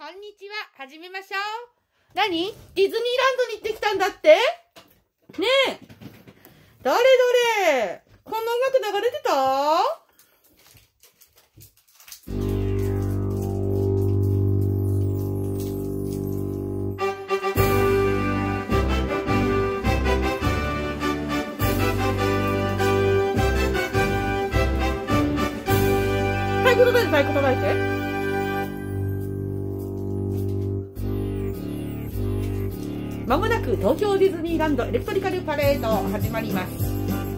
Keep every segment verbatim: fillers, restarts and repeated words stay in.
こんにちは。始めましょう。何？ディズニーランドに行ってきたんだって？ねえ。どれどれ？こんな音楽流れてた？太鼓叩いて、太鼓叩いて。まもなく東京ディズニーランドエレクトリカルパレード始まります。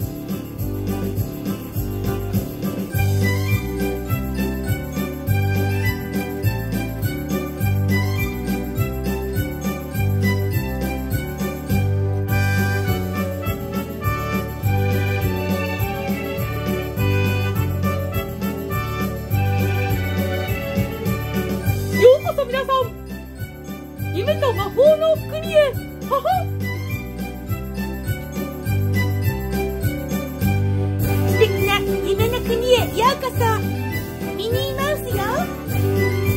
ようこそ皆さん、夢と魔法の国へ。はは。素敵な夢の国へようこそ。ミニーマウスよ。